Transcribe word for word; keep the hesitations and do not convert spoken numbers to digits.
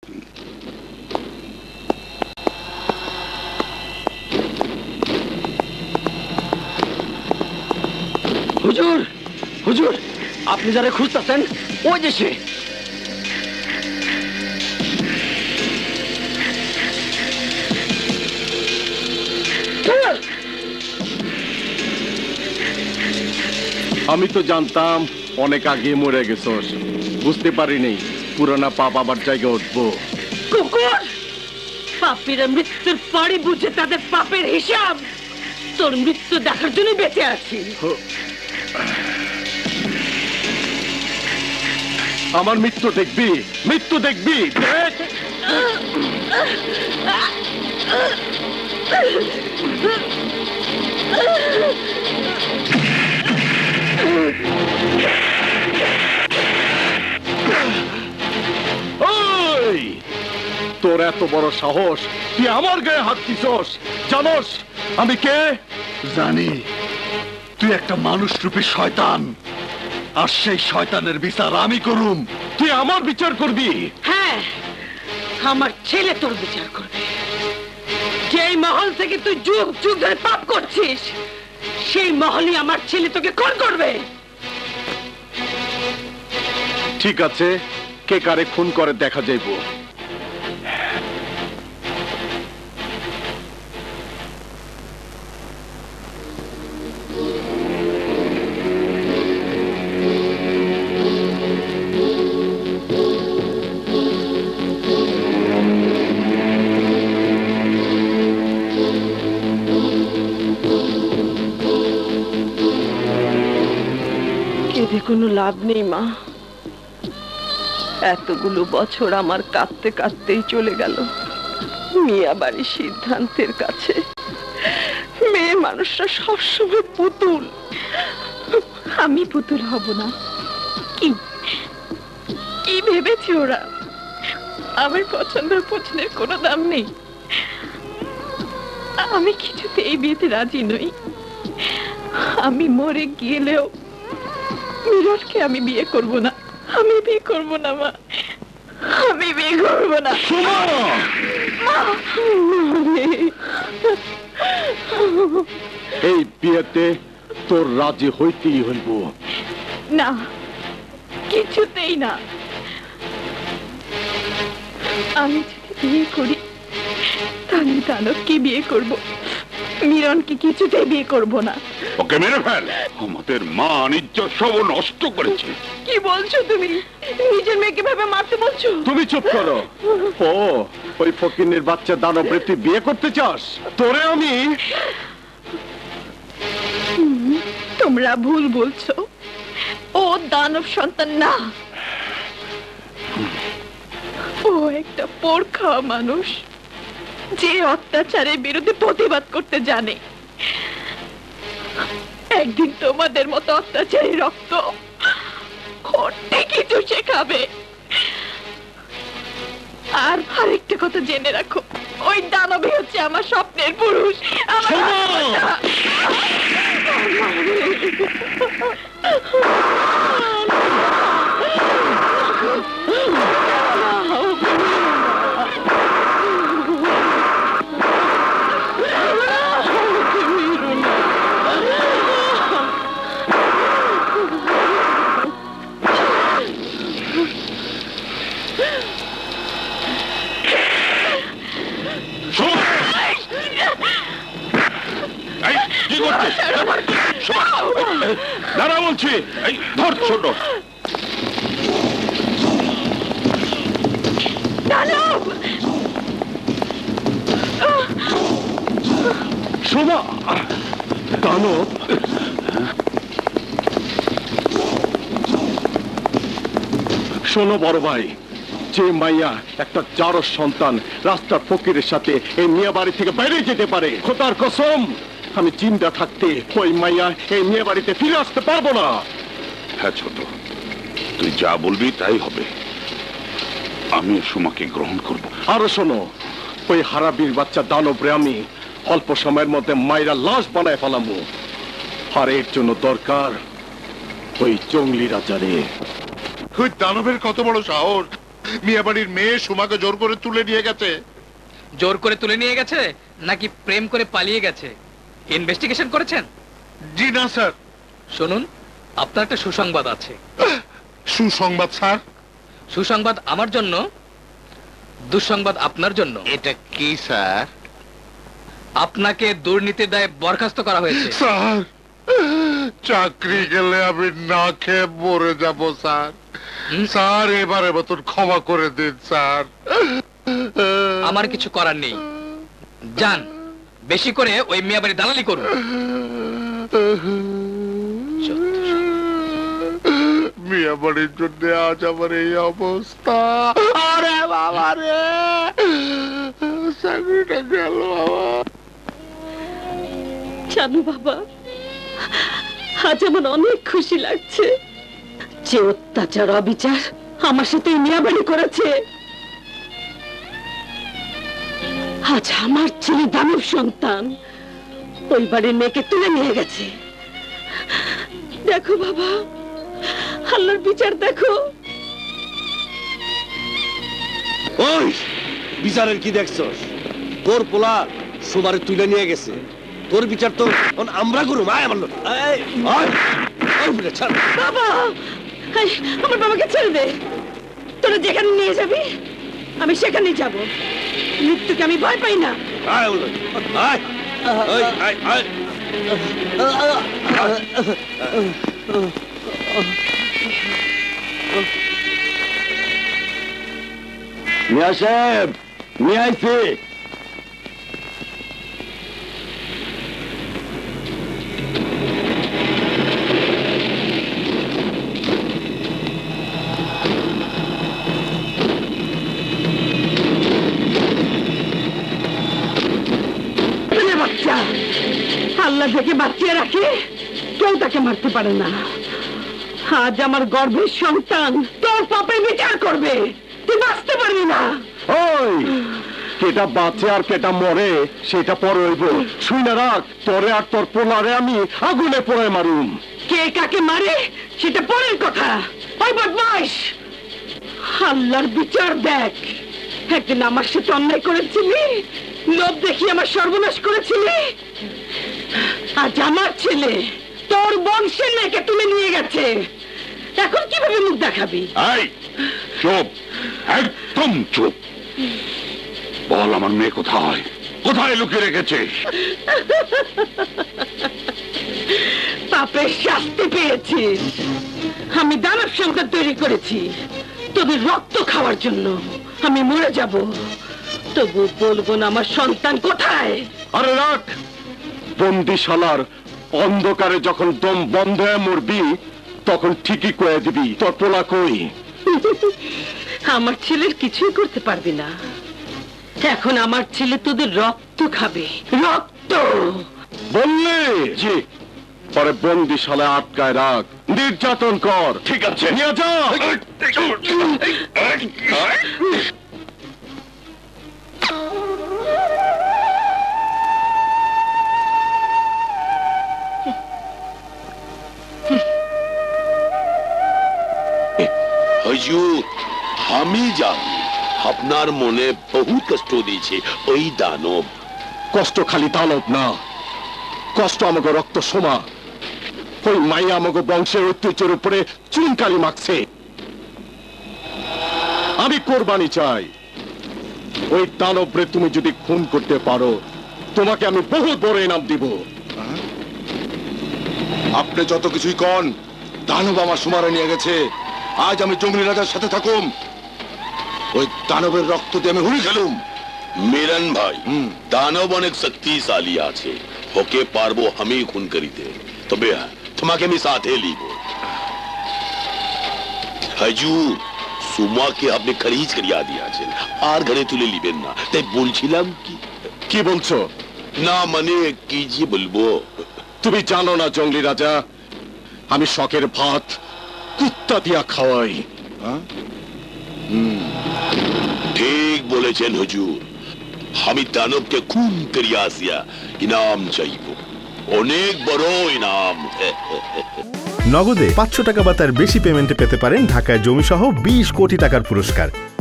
হুজুর, হুজুর, আপনি যারা খুঁজতেছেন ওই যে সে। আমি তো জানতাম অনেক আগে মরে গেছস, বুঝতে পারিনি পুরানা পাপ আবার জায়গায় উঠবো। কুকুর, পাপীরা মৃত্যুর পরে বুঝে তাদের পাপের হিসাব। তোর মৃত্যু দেখার জন্য বেঁচে আছি। আমার মৃত্যু দেখবি, মৃত্যু দেখবি। তোর এত বড় সাহস, তুই আমার গায়ে হাত দিছস? জানোস আমি কে? জানি, তুই একটা মানুষ রূপী শয়তান, আর সেই শয়তানের বিচার আমি করুম। তুই আমার বিচার করবি? হ্যাঁ, আমার ছেলে তোর বিচার করবে। যেই মহল থেকে তুই যুগ যুগ ধরে পাপ করছিস, সেই মহলই আমার ছেলে তোকে খুন করবে। ঠিক আছে, কে কারে খুন করে দেখা যাইব। কেঁদে কোনো লাভ নেই মা। এতগুলো বছর আমার কাঁদতে কাঁদতেই চলে গেল মিয়া বাড়ির সিদ্ধান্তের কাছে। মেয়ে মানুষরা সবসময় পুতুল। আমি পুতুল হব না? কি কি ভেবেছে ওরা? আমার পছন্দ পছন্দের কোনো দাম নেই। আমি কিছুতে এই বিয়েতে রাজি নই। আমি মরে গেলেও মিরনকে আমি বিয়ে করব না। আমি বিয়ে করব না মা, আমি বিয়ে করব না। এই বিয়েতে তোর রাজি হইতেই হইব। না, কিছুতেই না। আমি যদি বিয়ে করি তাহলে দানবকে বিয়ে করব, মিরনকে কিছুতেই বিয়ে করব না। ওকে মেরে ফেল, আমাদের মান ইজ্জত সব নষ্ট করেছে। কি বলছো তুমি? নিজের মেয়েকে ভাবে মারতে বলছো? তুমি চুপ করো। ও, ওই ফকিনের বাচ্চা দানবরে তুই বিয়ে করতে চাস? তোরে আমি। তোমরা ভুল বলছো, ও দানব সন্তান না। ও একটা পোড় খাওয়া মানুষ, যে অত্যাচারের বিরুদ্ধে প্রতিবাদ করতে জানে। একদিন তোমাদের মতো অত্যাচারী রক্ত কিছু শেখাবে। আর আরেকটা কথা জেনে রাখো, ওই দানবী হচ্ছে আমার স্বপ্নের পুরুষ। দাঁড়া বলছি, ধর ছোট। শোনো দানব, শোনো বড় ভাই, যে মাইয়া একটা জারস সন্তান রাস্তার ফকিরের সাথে এই মিয়া বাড়ি থেকে বাইরে যেতে পারে, খোদার কসম আমি জিন্দা থাকতে ওই মাইয়া এই মিয়া বাড়িতে ফিরে আসতে পারবো না। হ্যাঁ ছোট, তুই যা বলবি তাই হবে। আমি সুমাকে গ্রহণ করব। আরো শোনো, ওই হারাবির বাচ্চা দানবরে আমি অল্প সময়ের মধ্যে মাইরা লাশ বানায় ফেলামু। আর এর জন্য দরকার ওই জঙ্গলি রাজারে। ওই দানবের কত বড় সাহস, মিয়াবাড়ির মেয়ে সুমাকে জোর করে তুলে নিয়ে গেছে। জোর করে তুলে নিয়ে গেছে নাকি প্রেম করে পালিয়ে গেছে? ইনভেস্টিগেশন করেছেন? জি না স্যার। শুনুন, আপনার একটা সুসংবাদ আছে। সুসংবাদ স্যার? সুসংবাদ আমার জন্য, দুঃসংবাদ আপনার জন্য। এটা কি স্যার? আপনাকে দুর্নীতির দায়ে বরখাস্ত করা হয়েছে। স্যার, চাকরি গেলে আমি না খেয়ে মরে যাব স্যার। স্যার, এবারে মতন ক্ষমা করে দিন স্যার। আমার কিছু করার নেই, যান বেশি করে ওই মিয়াবাড়ি দালালি করুন। মিয়াবাড়ির জন্য আজ আমার এই অবস্থা। আরে বাবা রে, চাকরিটা গেল বাবা। জানো বাবা, আজ আমার অনেক খুশি লাগছে যে অত্যাচার অবিচার আমার সাথে মিয়াবাড়ি করেছে। আজ আমার ছেলে দানব সন্তান ওই বাড়ির মেয়েকে তুলে নিয়ে গেছে। দেখো বাবা, আল্লাহর বিচার দেখো। ওই বিচারের কি দেখছস? তোর পোলা সুমারে তুলে নিয়ে গেছে, তোর বিচার তো আমরা করুম। আয় আমার লোক, বাবা, আমার বাবাকে ছেড়ে দে। তোরা যেখানে নিয়ে যাবি আমি সেখানেই যাব। মৃত্যুকে আমি ভয় পাই না। আয় বল, আয় আয় আয় আয়। মিয়া সাহেব, নিয়ে আইছি। আল্লাহ থেকে বাঁচিয়ে রাখে, কেউ তাকে মারতে পারে না। আজ আমার গর্ভের সন্তান তোর পাপের বিচার করবে, তুই বাঁচতে পারবি না। ওই কেটা বাঁচে আর কেটা মরে সেটা পরে হইব। শুই না রাখ, তোরে আর তোর পোলারে আমি আগুনে পড়ে মারুম। কে কাকে মারে সেটা পরের কথা। ওই বদমাইশ, আল্লাহর বিচার দেখ। একদিন আমার সাথে অন্যায় করেছিলি, লোভ দেখি আমার সর্বনাশ করেছিলি। আজ আমার ছেলে তোর বংশের মেয়েকে তুলে নিয়ে গেছে, এখন কিভাবে মুখ দেখাবি? এই চুপ, একদম চুপ। বল আমার মেয়ে কোথায়, কোথায় লুকিয়ে রেখেছিস? পাপের শাস্তি পেয়েছিস। আমি দানব সন্তান তৈরি করেছি তোদের রক্ত খাওয়ার জন্য। আমি মরে যাব, তবু বলবো না আমার সন্তান কোথায়। আরে রাখ, বন্দিশালার অন্ধকারে যখন দম বন্ধ হয়ে মরবি তখন ঠিকই কয়ে দিবি তোর পোলা কই। আমার ছেলের কিছুই করতে পারবি না। এখন আমার ছেলে তোদের রক্ত খাবে, রক্ত। বললে জি, পরে বন্দিশালায় আটকায় রাখ, নির্যাতন কর। ঠিক আছে, নিয়ে যা। হুজুর, আমি জানি আপনার মনে বহু কষ্ট দিয়েছে ওই দানব। কষ্ট খালি দানব না, কষ্ট আমাকে রক্ত সোমা। ওই মাইয়া আমাকে বংশের ঐতিহ্যের উপরে চুনকালি মাখছে। আমি কোরবানি চাই। ওই দানবরে তুমি যদি খুন করতে পারো তোমাকে আমি বহু বড় ইনাম দিব। আপনি যত কিছুই কন, দানব আমার সুমারে নিয়ে গেছে। আজ আমি জঙ্গলি রাজার সাথে থাকুম, ওই দানবের রক্ত দিয়ে আমি হুড়ি খেলুম। মিলন ভাই, দানব অনেক শক্তিশালী আছে, ওকে পারবো আমি খুন করিতে। তবে তোমাকে আমি সাথে লিব। হুজুর, সুমাকে আপনি খারিজ করিয়া দিয়েছেন, আর ঘরে তুলে লিবেন না। তাই বলছিলাম কি কি বলছো? না মানে কি যে বলবো। তুমি জানো না জঙ্গলি রাজা, আমি শখের ভাত কুত্তা দিয়া খাওয়াই। ঠিক বলেছেন হুজুর, আমি দানবকে খুন করিয়া আসিয়া ইনাম চাইব, অনেক বড় ইনাম। নগদে পাঁচশো টাকা বা তার বেশি পেমেন্টে পেতে পারেন ঢাকায় জমিসহ বিশ কোটি টাকার পুরস্কার।